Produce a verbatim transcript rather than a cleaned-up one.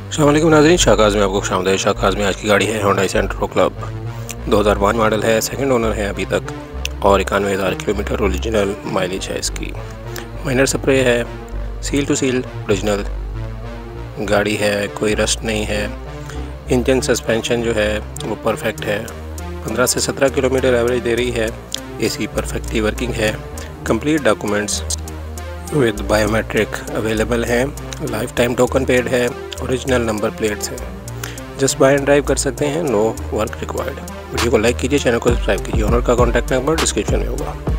अस्सलाम वालेकुम नाज़रीन, शाकाज़ में आपको खुशामदीद। शाकाज़ में आज की गाड़ी है होंडा सेंट्रो क्लब, दो हज़ार पाँच मॉडल है, सेकंड ओनर है अभी तक और इक्यानवे हज़ार किलोमीटर ओरिजिनल माइलेज है इसकी। माइनर स्प्रे है, सील टू सील ओरिजिनल गाड़ी है, कोई रस्ट नहीं है। इंजन सस्पेंशन जो है वो परफेक्ट है, पंद्रह से सत्रह किलोमीटर एवरेज दे रही है। एसी परफेक्टली वर्किंग है। Complete documents with biometric available हैं। लाइफ टाइम टोकन पेड है। ओरिजिनल नंबर प्लेट्स हैं। जस्ट बाय एंड ड्राइव कर सकते हैं, नो वर्क रिक्वायर्ड। वीडियो को लाइक कीजिए, चैनल को सब्सक्राइब कीजिए। ओनर का कॉन्टैक्ट नंबर डिस्क्रिप्शन में होगा।